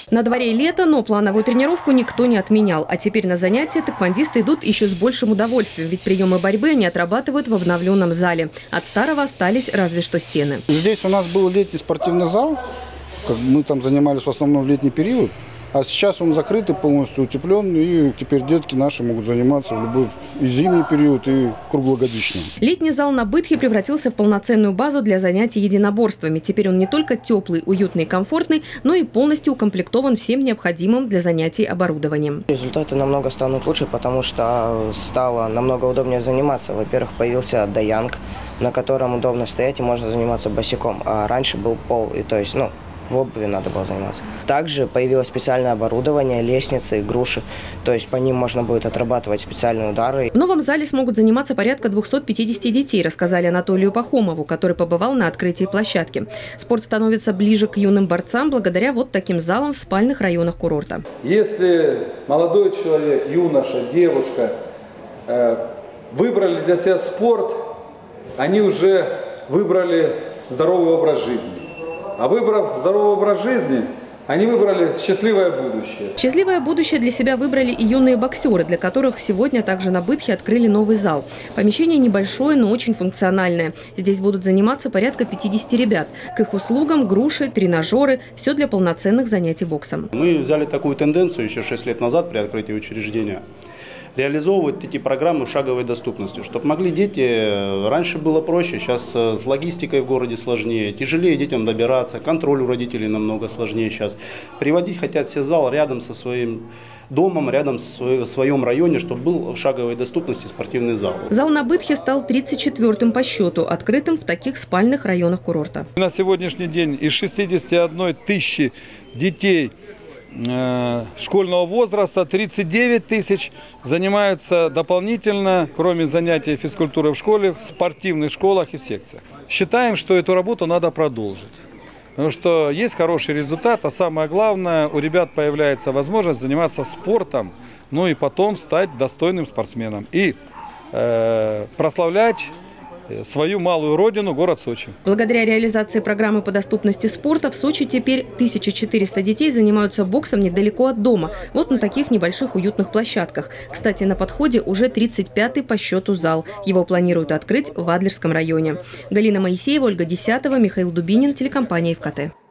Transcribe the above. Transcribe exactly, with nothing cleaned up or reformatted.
На дворе лето, но плановую тренировку никто не отменял. А теперь на занятия тэквондисты идут еще с большим удовольствием, ведь приемы борьбы они отрабатывают в обновленном зале. От старого остались разве что стены. Здесь у нас был летний спортивный зал. Мы там занимались в основном в летний период. А сейчас он закрытый, полностью утеплен, и теперь детки наши могут заниматься в любой и зимний период, и круглогодичный. Летний зал на Бытхе превратился в полноценную базу для занятий единоборствами. Теперь он не только теплый, уютный и комфортный, но и полностью укомплектован всем необходимым для занятий оборудованием. Результаты намного станут лучше, потому что стало намного удобнее заниматься. Во-первых, появился даянг, на котором удобно стоять и можно заниматься босиком. А раньше был пол, и то есть, ну, в обуви надо было заниматься. Также появилось специальное оборудование, лестницы, груши. То есть по ним можно будет отрабатывать специальные удары. В новом зале смогут заниматься порядка двухсот пятидесяти детей, рассказали Анатолию Пахомову, который побывал на открытии площадки. Спорт становится ближе к юным борцам благодаря вот таким залам в спальных районах курорта. Если молодой человек, юноша, девушка э, выбрали для себя спорт, они уже выбрали здоровый образ жизни. А выбрав здоровый образ жизни, они выбрали счастливое будущее. Счастливое будущее для себя выбрали и юные боксеры, для которых сегодня также на Бытхе открыли новый зал. Помещение небольшое, но очень функциональное. Здесь будут заниматься порядка пятидесяти ребят. К их услугам груши, тренажеры – все для полноценных занятий боксом. Мы взяли такую тенденцию еще шесть лет назад при открытии учреждения. Реализовывать эти программы шаговой доступности, чтобы могли дети, раньше было проще, сейчас с логистикой в городе сложнее, тяжелее детям добираться, контроль у родителей намного сложнее сейчас. Приводить хотят все зал рядом со своим домом, рядом в своем районе, чтобы был в шаговой доступности спортивный зал. Зал на Бытхе стал тридцать четвёртым по счету, открытым в таких спальных районах курорта. На сегодняшний день из шестидесяти одной тысячи детей школьного возраста тридцать девять тысяч занимаются дополнительно, кроме занятий физкультуры в школе, в спортивных школах и секциях. Считаем, что эту работу надо продолжить, потому что есть хороший результат, а самое главное, у ребят появляется возможность заниматься спортом, ну и потом стать достойным спортсменом и э, прославлять свою малую родину, город Сочи. Благодаря реализации программы по доступности спорта в Сочи теперь тысяча четыреста детей занимаются боксом недалеко от дома. Вот на таких небольших уютных площадках. Кстати, на подходе уже тридцать пятый по счету зал. Его планируют открыть в Адлерском районе. Галина Моисеева, Ольга Десятова, Михаил Дубинин, телекомпания ФКТ.